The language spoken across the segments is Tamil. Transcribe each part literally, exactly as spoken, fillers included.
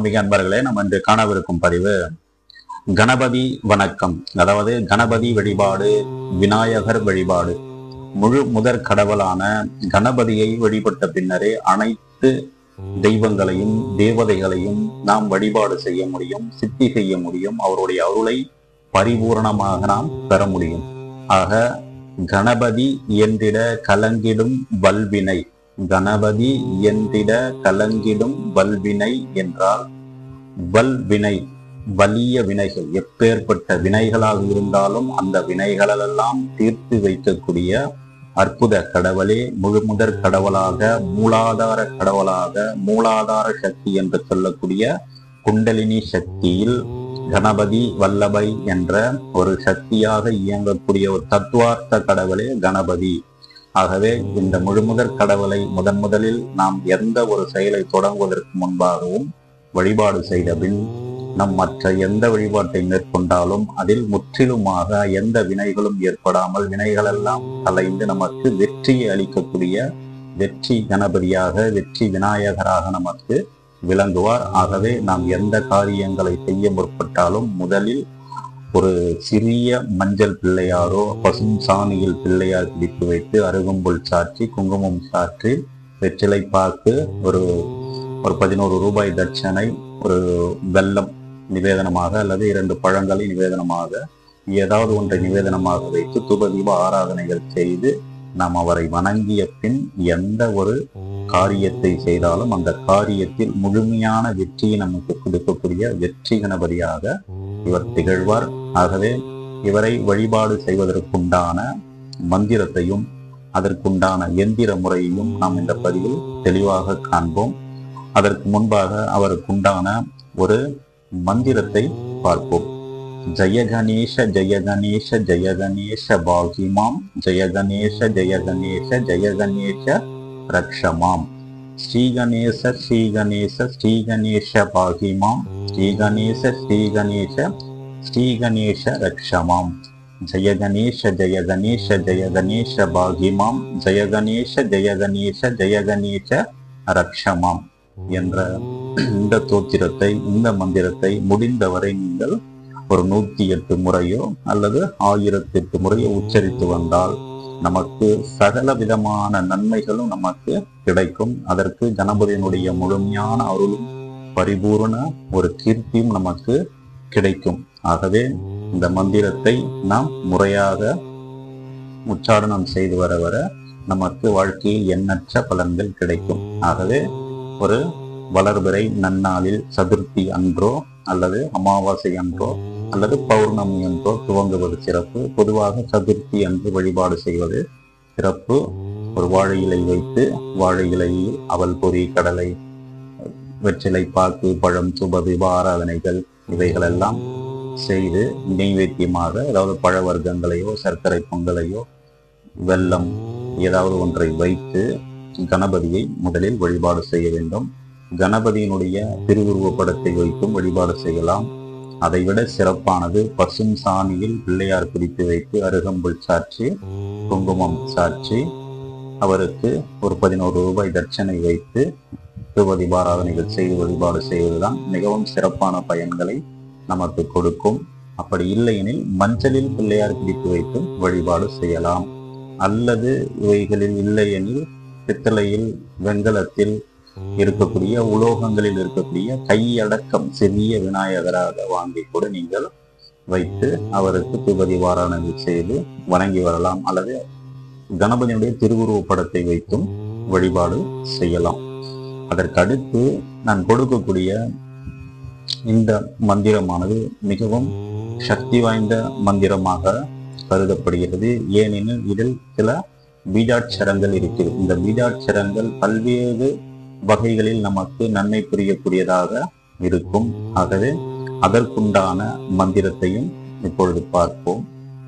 ஆன்மீக அன்பர்களே, நம்ம இன்று காணவிருக்கும் பதிவு கணபதி வணக்கம். அதாவது கணபதி வழிபாடு, விநாயகர் வழிபாடு. முழு முதற் கடவுளான கணபதியை வழிபட்ட பின்னரே அனைத்து தெய்வங்களையும் தேவதைகளையும் நாம் வழிபாடு செய்ய முடியும், சித்தி செய்ய முடியும், அவருடைய அருளை பரிபூரணமாக நாம் பெற முடியும். ஆக கணபதி என்றிட கலங்கிடும் வல்வினை, கணபதி என்றிட கலங்கிடும் வல்வினை என்றால் வல்வினை வலிய வினைகள், எப்பேற்பட்ட வினைகளாக இருந்தாலும் அந்த வினைகளெல்லாம் தீர்த்து வைக்கக்கூடிய அற்புத கடவுளே, முழு முதற் கடவுளாக, மூலாதார கடவுளாக, மூலாதார சக்தி என்று சொல்லக்கூடிய குண்டலினி சக்தியில் கணபதி வல்லபை என்ற ஒரு சக்தியாக இயங்கக்கூடிய ஒரு தத்துவார்த்த கடவுளே கணபதி. ஆகவே இந்த முழுமுதற் கடவுளை முதன் முதலில் நாம் எந்த ஒரு செயலை தொடங்குவதற்கு முன்பாகவும் வழிபாடு செய்த பின் நம் மற்ற எந்த வழிபாட்டை மேற்கொண்டாலும் அதில் முற்றிலுமாக எந்த வினைகளும் ஏற்படாமல் வினைகளெல்லாம் கலைந்து நமக்கு வெற்றியை அளிக்கக்கூடிய வெற்றி கணபதியாக, வெற்றி விநாயகராக நமக்கு விளங்குவார். ஆகவே நாம் எந்த காரியங்களை செய்ய முற்பட்டாலும் முதலில் ஒரு சிறிய மஞ்சள் பிள்ளையாரோ பசும் சாணியில் பிள்ளையார் பிடித்து வைத்து அருகம்புல் சாற்றி குங்குமம் சாற்றி வெற்றிலை பாக்கு, ஒரு ஒரு பதினோரு ரூபாய் தட்சணை, ஒரு வெல்லம் நிவேதனமாக அல்லது இரண்டு பழங்களை நிவேதனமாக ஏதாவது ஒன்றை நிவேதனமாக வைத்து தூபதீப ஆராதனைகள் செய்து நாம் அவரை வணங்கிய பின் எந்த ஒரு காரியத்தை செய்தாலும் அந்த காரியத்தில் முழுமையான வெற்றியை நமக்கு கொடுக்கக்கூடிய வெற்றி கணபதியாக இவர் திகழ்வார். ஆகவே இவரை வழிபாடு செய்வதற்குண்டான மந்திரத்தையும் அதற்குண்டான எந்திர முறையையும் நாம் இந்த பதிவில் தெளிவாக காண்போம். அதற்கு முன்பாக அவருக்குண்டான ஒரு மந்திரத்தை பார்ப்போம். ஜெய கணேஷ ஜெய கணேஷ ஜெய கணேஷ பாகிமாம், ஜெய கணேஷ ஜெய கணேஷ ஜெய கணேஷ ரக்ஷமாம், ஸ்ரீ கணேச ஸ்ரீ கணேச ஸ்ரீ கணேஷ பாகிமாம், ஸ்ரீ கணேச ஸ்ரீ கணேஷ ஸ்ரீ கணேஷ ரக்ஷமாம், ஜெய கணேஷ ஜெய கணேஷ ஜெய கணேஷ பாகிமாம், ஜெய கணேஷ ஜெய கணேஷ ஜெய கணேஷ ரக்ஷமாம் என்ற இந்த தோத்திரத்தை, இந்த மந்திரத்தை முடிந்தவரை நீங்கள் ஒரு நூத்தி எட்டு முறையோ அல்லது ஆயிரத்தி எட்டு முறையோ உச்சரித்து வந்தால் நமக்கு சகல விதமான நன்மைகளும் நமக்கு கிடைக்கும். அதற்கு கணபதியினுடைய முழுமையான அருளும் பரிபூர்ண ஒரு கீர்த்தியும் நமக்கு கிடைக்கும். ஆகவே இந்த மந்திரத்தை நாம் முறையாக உச்சாரணம் செய்து வர வர நமக்கு வாழ்க்கையில் எண்ணற்ற பலன்கள் கிடைக்கும். ஆகவே ஒரு வளர்பிறை நன்னாளில் சதுர்த்தி அன்றோ அல்லது அமாவாசை அன்றோ அல்லது பௌர்ணமி அன்றோ துவங்குவது சிறப்பு. பொதுவாக சதுர்த்தி அன்று வழிபாடு செய்வது சிறப்பு. ஒரு வாழை இலை வைத்து வாழை இலையில் அவல் பொறி, கடலை, வெற்றிலை பாக்கு, பழம், சுபதீப ஆராதனைகள் இவைகளெல்லாம் செய்து நெய்வேத்தியமாக அதாவது பழ வர்க்கங்களையோ சர்க்கரை பொங்கலையோ வெல்லம் ஏதாவது ஒன்றை வைத்து கணபதியை முதலில் வழிபாடு செய்ய வேண்டும். கணபதியினுடைய திருவுருவ படத்தை வைத்தும் வழிபாடு செய்யலாம். அதைவிட சிறப்பானது பசும் சாணியில் பிள்ளையார் பிடித்து வைத்து அருகம்புல் சாற்றி குங்குமம் சாற்றி அவருக்கு ஒரு பதினோரு ரூபாய் தட்சணை வைத்து திருவதி பாராதனைகள் செய்து வழிபாடு செய்வதுதான் மிகவும் சிறப்பான பயன்களை நமக்கு கொடுக்கும். அப்படி இல்லையெனில் மஞ்சளில் பிள்ளையார் பிடித்து வைத்து வழிபாடு செய்யலாம். அல்லது இவைகளில் இல்லையெனில் பித்தளையில், வெண்கலத்தில் இருக்கக்கூடிய உலோகங்களில் இருக்கக்கூடிய கையடக்கம் சிறிய விநாயகராக வாங்கி கூட நீங்கள் வைத்து அவருக்கு தூபதி வாராதனை செய்து வணங்கி வரலாம். அல்லது கணபதியுடைய திருவுருவ படத்தை வைத்தும் வழிபாடு செய்யலாம். அதற்கு அடுத்து நான் கொடுக்கக்கூடிய இந்த மந்திரமானது மிகவும் சக்தி வாய்ந்த மந்திரமாக கருதப்படுகிறது. ஏனெனில் இதில் சில பீஜாட்சரங்கள் இருக்கிறது. இந்த பீஜாட்சரங்கள் பல்வேறு வகைகளில் நமக்கு நன்மை புரியக்கூடியதாக இருக்கும். ஆகவே அதற்குண்டான மந்திரத்தையும் இப்பொழுது பார்ப்போம்.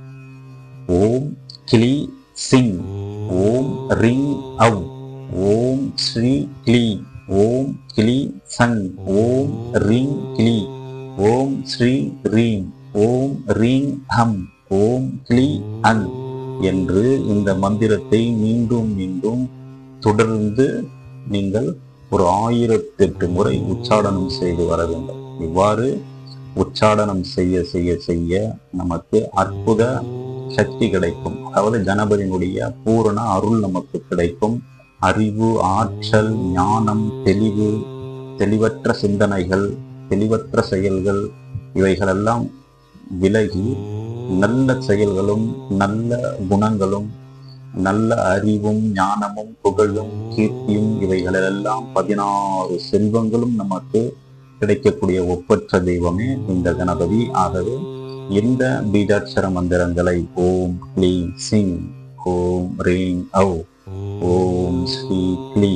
ஓம் கிளி சிங், ஓம் ரிங் அவ், ஓம் ஸ்ரீ கிளி, ஓம் கிளி சங், ஓம் ரிங் கிளி, ஓம் ஸ்ரீ ரீம், ஓம் ரீங் ஹம், ஓம் கிளி அங் என்று இந்த மந்திரத்தை மீண்டும் மீண்டும் தொடர்ந்து நீங்கள் ஒரு ஆயிரத்தி எட்டு முறை உச்சாடனம் செய்து வர வேண்டும். இவ்வாறு உச்சாடனம் செய்ய செய்ய செய்ய நமக்கு அற்புத சக்தி கிடைக்கும். அதாவது கணபதியினுடைய பூரண அருள் நமக்கு கிடைக்கும். அறிவு, ஆற்றல், ஞானம், தெளிவு, தெளிவற்ற சிந்தனைகள், தெளிவற்ற செயல்கள் இவைகளெல்லாம் விலகி நல்ல செயல்களும் நல்ல குணங்களும் நல்ல அறிவும் ஞானமும் புகழும் கீர்த்தியும் இவைகளெல்லாம் பதினாறு செல்வங்களும் நமக்கு கிடைக்கக்கூடிய ஒப்பற்ற தெய்வமே இந்த கணபதி. ஆகவே இந்த பீஜாட்சர மந்திரங்களை ஓம் க்ளீம் சிங், ஓம் ரீம் ஔ, ஓம் ஸ்ரீ க்ளீ,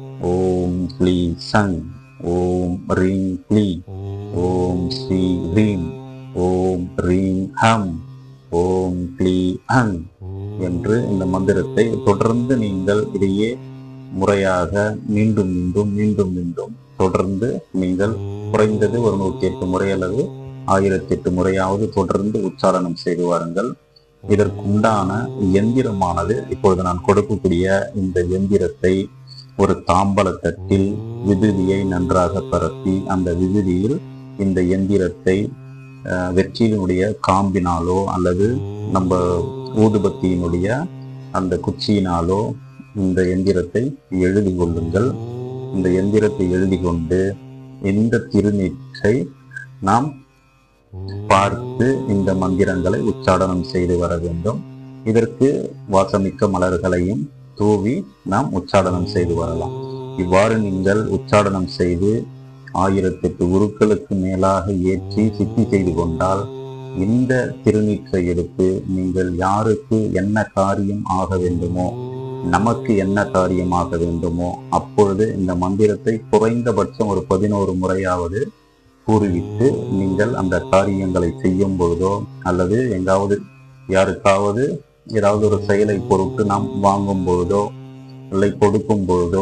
ஓம் க்ளீ சங், ஓம் ரீம் க்ளீ, ஓம் ஸ்ரீ ரீம், ஓம் ரீம் ஹம், ஓம் க்ளீ ஹங் என்று இந்த மந்திரத்தை தொடர்ந்து நீங்கள் இதையே முறையாக மீண்டும் மீண்டும் மீண்டும் மீண்டும் தொடர்ந்து நீங்கள் குறைந்தது ஒரு நூற்றி எட்டு முறை அல்லது ஆயிரத்தி எட்டு முறையாவது தொடர்ந்து உச்சாரணம் செய்து வாருங்கள். இதற்குண்டான எந்திரமானது இப்பொழுது நான் கொடுக்கக்கூடிய இந்த எந்திரத்தை ஒரு தாம்பல தட்டில் விபூதியை நன்றாக பரப்பி அந்த விபூதியில் இந்த எந்திரத்தை வெற்றியினுடைய காம்பினாலோ அல்லது நம்ம ஊதுபத்தியினுடைய அந்த குச்சியினாலோ இந்த எந்திரத்தை எழுதி கொள்ளுங்கள். இந்த எந்திரத்தை எழுதி கொண்டு இந்த திருநீற்றை நாம் பார்த்து இந்த மந்திரங்களை உச்சாடனம் செய்து வர வேண்டும். இதற்கு வாசமிக்க மலர்களையும் தூவி நாம் உச்சாடனம் செய்து வரலாம். இவ்வாறு நீங்கள் உச்சாடனம் செய்து ஆயிரத்தி எட்டு உருக்களுக்கு மேலாக ஏற்றி சித்தி செய்து கொண்டால் இந்த திருநீற்றை எடுத்து நீங்கள் யாருக்கு என்ன காரியம் ஆக வேண்டுமோ, நமக்கு என்ன காரியம் ஆக வேண்டுமோ அப்பொழுது இந்த மந்திரத்தை குறைந்தபட்சம் ஒரு பதினோரு முறையாவது கூறிவிட்டு நீங்கள் அந்த காரியங்களை செய்யும் பொழுதோ அல்லது எங்காவது யாருக்காவது ஏதாவது ஒரு செயலை பொருட்டு நாம் வாங்கும் பொழுதோ இல்லை கொடுக்கும் பொழுதோ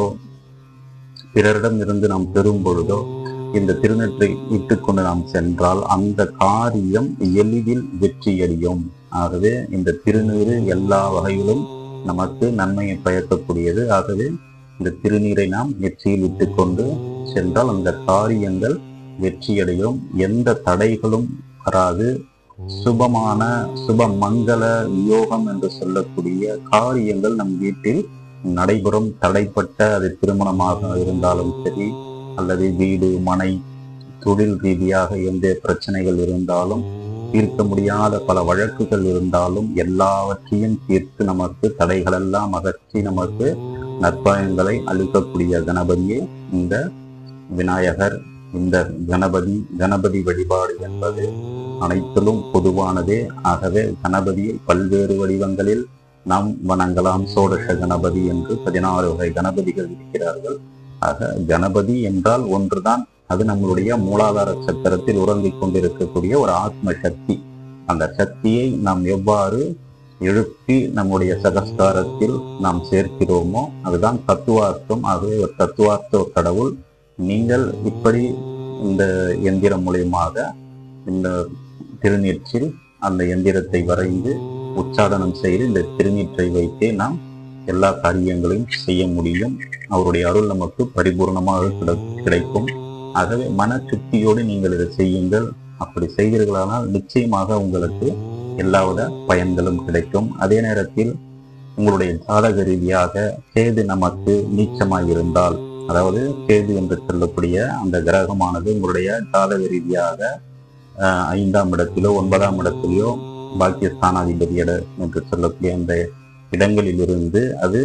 பிறரிடம் இருந்து நாம் பெறும் பொழுதோ இந்த திருநீற்றை இட்டுக்கொண்டு நாம் சென்றால் அந்த காரியம் எளிதில் வெற்றியடையும். ஆகவே இந்த திருநீறு எல்லா வகையிலும் நமக்கு நன்மையை பயக்கக்கூடியது. ஆகவே இந்த திருநீரை நாம் நெற்றியில் இட்டுக்கொண்டு சென்றால் அந்த காரியங்கள் வெற்றியடையும், எந்த தடைகளும் வராது. சுபமான சுப மங்கள யோகம் என்று சொல்லக்கூடிய காரியங்கள் நம் வீட்டில் நடைபெறும். தடைப்பட்ட அது திருமணமாக இருந்தாலும் சரி அல்லது வீடு மனை தொழில் ரீதியாக எந்த பிரச்சனைகள் இருந்தாலும் தீர்க்க முடியாத பல வழக்குகள் இருந்தாலும் எல்லாவற்றையும் தீர்த்து நமக்கு தடைகளெல்லாம் அகற்றி நமக்கு நற்பயன்களை அளிக்கக்கூடிய கணபதியே இந்த விநாயகர். இந்த கணபதி கணபதி வழிபாடு என்பது அனைத்திலும் பொதுவானதே. ஆகவே கணபதியை பல்வேறு வடிவங்களில் நாம் வணங்கலாம். சோடச கணபதி என்று பதினாறு வகை கணபதிகள் இருக்கிறார்கள். ஆக கணபதி என்றால் ஒன்றுதான், அது நம்மளுடைய மூலாதார சக்கரத்தில் உறங்கிக் கொண்டிருக்கக்கூடிய ஒரு ஆத்ம சக்தி. அந்த சக்தியை நாம் எவ்வாறு எழுப்பி நம்முடைய சகஸ்காரத்தில் நாம் சேர்க்கிறோமோ அதுதான் தத்துவார்த்தம். ஆகவே ஒரு தத்துவார்த்த கடவுள். நீங்கள் இப்படி இந்த எந்திரம் மூலியமாக இந்த திருநீற்றில் அந்த எந்திரத்தை வரைந்து உச்சாடனம் செய்து இந்த திருநீற்றை வைத்தே நாம் எல்லா காரியங்களையும் செய்ய முடியும். அவருடைய அருள் நமக்கு பரிபூர்ணமாக கிடைக்கும். ஆகவே மன திருப்தியோடு நீங்கள் இதை செய்யுங்கள். அப்படி செய்வீர்களானால் நிச்சயமாக உங்களுக்கு எல்லாவித பயன்களும் கிடைக்கும். அதே நேரத்தில் உங்களுடைய ஜாதக ரீதியாக கேது நமக்கு நீச்சமாய் இருந்தால், அதாவது கேது என்று சொல்லக்கூடிய அந்த கிரகமானது உங்களுடைய ஜாதக ரீதியாக அஹ் ஐந்தாம் இடத்திலோ ஒன்பதாம் இடத்திலோ பாக்கியஸ்தானாதிபதி இட என்று சொல்லக்கூடிய அந்த இடங்களில் இருந்து அது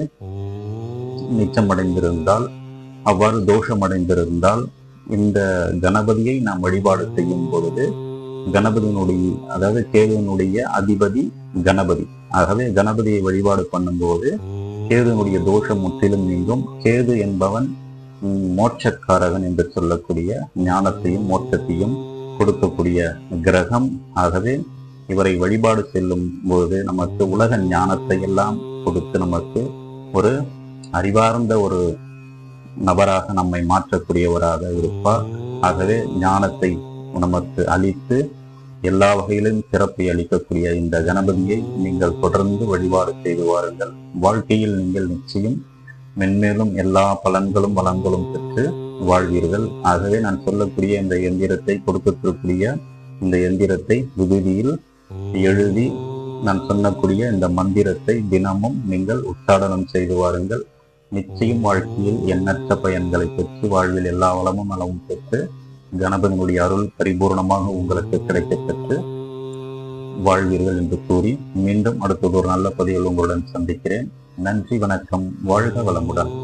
நீச்சமடைந்திருந்தால், அவ்வாறு தோஷமடைந்திருந்தால் இந்த கணபதியை நாம் வழிபாடு செய்யும் பொழுது கணபதியினுடைய அதாவது கேதுவினுடைய அதிபதி கணபதி. ஆகவே கணபதியை வழிபாடு பண்ணும்போது கேதுவினுடைய தோஷம் முற்றிலும் நீங்கும். கேது என்பவன் மோட்சக்காரகன் என்று சொல்லக்கூடிய ஞானத்தையும் மோட்சத்தையும் கொடுக்கக்கூடிய கிரகம். ஆகவே இவரை வழிபாடு செல்லும் போது நமக்கு உலக ஞானத்தை எல்லாம் கொடுத்து நமக்கு ஒரு அறிவார்ந்த ஒரு நபராக நம்மை மாற்றக்கூடியவராக இருப்பார். ஆகவே ஞானத்தை நமக்கு அளித்து எல்லா வகையிலும் சிறப்பை அளிக்கக்கூடிய இந்த கணபதியை நீங்கள் தொடர்ந்து வழிபாடு செய்து வாருங்கள். வாழ்க்கையில் நீங்கள் நிச்சயம் மென்மேலும் எல்லா பலன்களும் வளங்களும் பெற்று வாழ்வீர்கள். ஆகவே நான் சொல்லக்கூடிய இந்த எந்திரத்தை கொடுக்கக்கூடிய இந்த எந்திரத்தை விகுதியில் எழுதி நான் சொல்லக்கூடிய இந்த மந்திரத்தை தினமும் நீங்கள் உச்சாடனம் செய்து வாருங்கள். நிச்சயம் வாழ்க்கையில் எண்ணற்ற பயன்களை பெற்று வாழ்வில் எல்லா வளமும் நலமும் பெற்று கணபதியினுடைய அருள் பரிபூர்ணமாக உங்களுக்கு கிடைக்கப் பெற்று வாழ்வீர்கள் என்று கூறி மீண்டும் அடுத்தது ஒரு நல்ல பதிவில் உங்களுடன் சந்திக்கிறேன். நன்றி, வணக்கம், வாழ்க வளமுடன்.